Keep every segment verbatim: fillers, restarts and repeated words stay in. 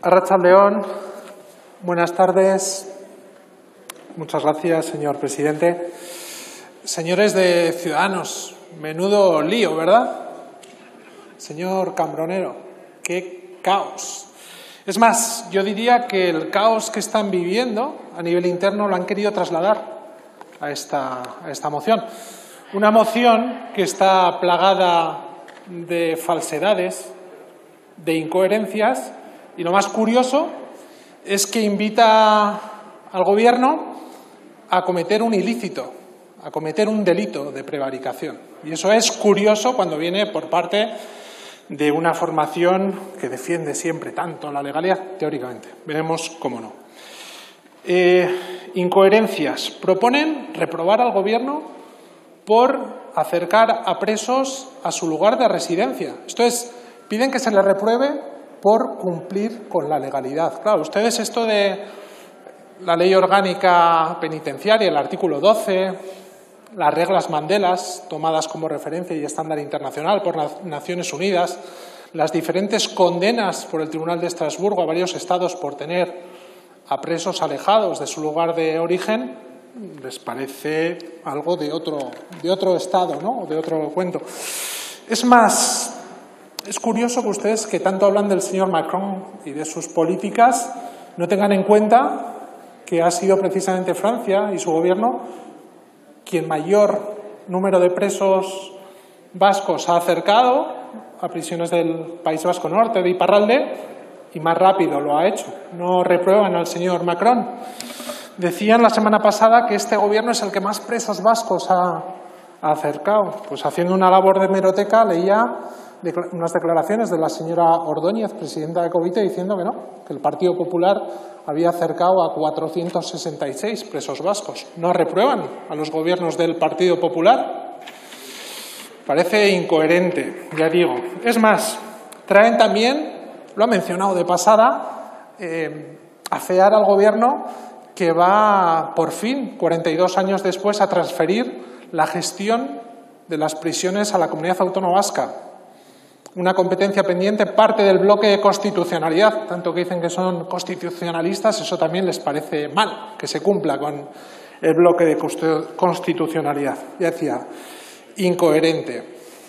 Arratsaldeon, buenas tardes. Muchas gracias, señor presidente. Señores de Ciudadanos, menudo lío, ¿verdad? Señor Cambronero, qué caos. Es más, yo diría que el caos que están viviendo a nivel interno lo han querido trasladar a esta, a esta moción. Una moción que está plagada de falsedades, de incoherencias, y lo más curioso es que invita al Gobierno a cometer un ilícito, a cometer un delito de prevaricación. Y eso es curioso cuando viene por parte de una formación que defiende siempre tanto la legalidad, teóricamente. Veremos cómo no. Eh, incoherencias. Proponen reprobar al Gobierno por acercar a presos a su lugar de residencia. Esto es, piden que se les repruebe por cumplir con la legalidad. Claro, ustedes esto de la Ley Orgánica Penitenciaria, el artículo doce, las reglas Mandelas, tomadas como referencia y estándar internacional por las Naciones Unidas, las diferentes condenas por el Tribunal de Estrasburgo a varios estados por tener a presos alejados de su lugar de origen, les parece algo de otro, de otro estado, ¿no? O de otro cuento. Es más, es curioso que ustedes, que tanto hablan del señor Macron y de sus políticas, no tengan en cuenta que ha sido precisamente Francia y su gobierno quien mayor número de presos vascos ha acercado a prisiones del País Vasco Norte, de Iparralde, y más rápido lo ha hecho. No reprueban al señor Macron. Decían la semana pasada que este gobierno es el que más presos vascos ha, ha acercado. Pues haciendo una labor de hemeroteca leía unas declaraciones de la señora Ordóñez, presidenta de Covite, diciendo que no, que el Partido Popular había acercado a cuatrocientos sesenta y seis presos vascos. ¿No reprueban a los gobiernos del Partido Popular? Parece incoherente, ya digo. Es más, traen también, lo ha mencionado de pasada, eh, afear al Gobierno que va, por fin, cuarenta y dos años después, a transferir la gestión de las prisiones a la Comunidad Autónoma Vasca. Una competencia pendiente, parte del bloque de constitucionalidad. Tanto que dicen que son constitucionalistas, eso también les parece mal, que se cumpla con el bloque de constitucionalidad. Ya decía, incoherente.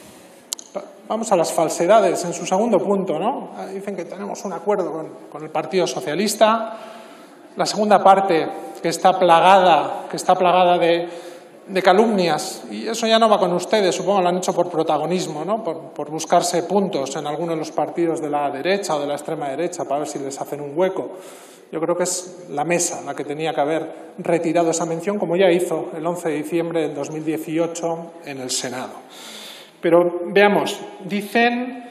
Vamos a las falsedades, en su segundo punto, ¿no? Dicen que tenemos un acuerdo con, con el Partido Socialista. La segunda parte, que está plagada, que está plagada de, de calumnias, y eso ya no va con ustedes, supongo que lo han hecho por protagonismo, ¿no? por, por buscarse puntos en algunos de los partidos de la derecha o de la extrema derecha para ver si les hacen un hueco. Yo creo que es la mesa la que tenía que haber retirado esa mención, como ya hizo el once de diciembre del dos mil dieciocho en el Senado. Pero veamos, dicen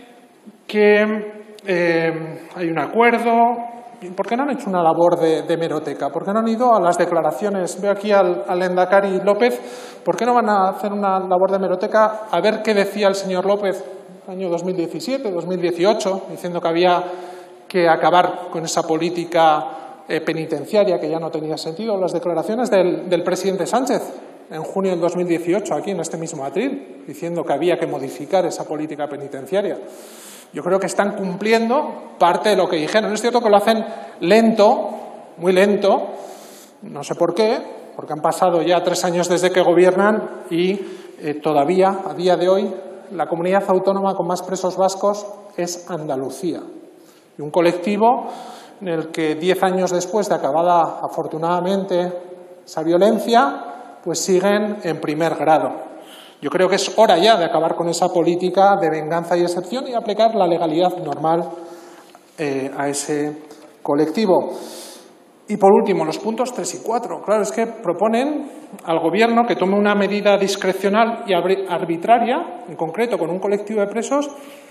que eh, hay un acuerdo. ¿Por qué no han hecho una labor de, de hemeroteca? ¿Por qué no han ido a las declaraciones? Veo aquí al, al lehendakari López. ¿Por qué no van a hacer una labor de hemeroteca a ver qué decía el señor López año dos mil diecisiete, dos mil dieciocho, diciendo que había que acabar con esa política eh, penitenciaria que ya no tenía sentido? Las declaraciones del, del presidente Sánchez en junio del dos mil dieciocho, aquí en este mismo atril, diciendo que había que modificar esa política penitenciaria. Yo creo que están cumpliendo parte de lo que dijeron. Es cierto que lo hacen lento, muy lento, no sé por qué, porque han pasado ya tres años desde que gobiernan y eh, todavía, a día de hoy, la comunidad autónoma con más presos vascos es Andalucía. Y un colectivo en el que diez años después de acabada, afortunadamente, esa violencia, pues siguen en primer grado. Yo creo que es hora ya de acabar con esa política de venganza y excepción y aplicar la legalidad normal eh, a ese colectivo. Y por último, los puntos tres y cuatro. Claro, es que proponen al Gobierno que tome una medida discrecional y arbitraria, en concreto con un colectivo de presos,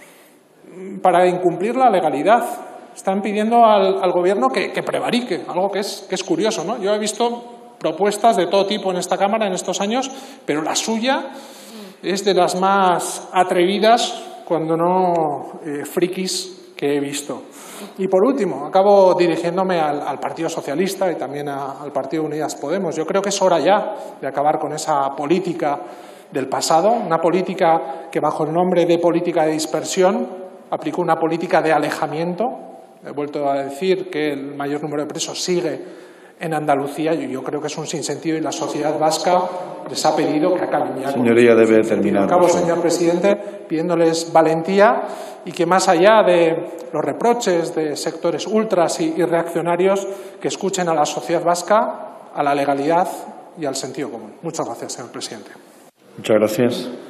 para incumplir la legalidad. Están pidiendo al, al Gobierno que, que prevarique, algo que es, que es curioso, ¿no? Yo he visto propuestas de todo tipo en esta Cámara en estos años, pero la suya es de las más atrevidas, cuando no eh, frikis, que he visto. Y por último, acabo dirigiéndome al, al Partido Socialista y también a, al Partido Unidas Podemos. Yo creo que es hora ya de acabar con esa política del pasado, una política que bajo el nombre de política de dispersión aplicó una política de alejamiento He vuelto a decir que el mayor número de presos sigue en Andalucía. Yo, yo creo que es un sinsentido y la sociedad vasca les ha pedido que acaben ya. Señoría, debe terminar. Acabo, señor presidente, pidiéndoles valentía y que más allá de los reproches de sectores ultras y, y reaccionarios, que escuchen a la sociedad vasca, a la legalidad y al sentido común. Muchas gracias, señor presidente. Muchas gracias.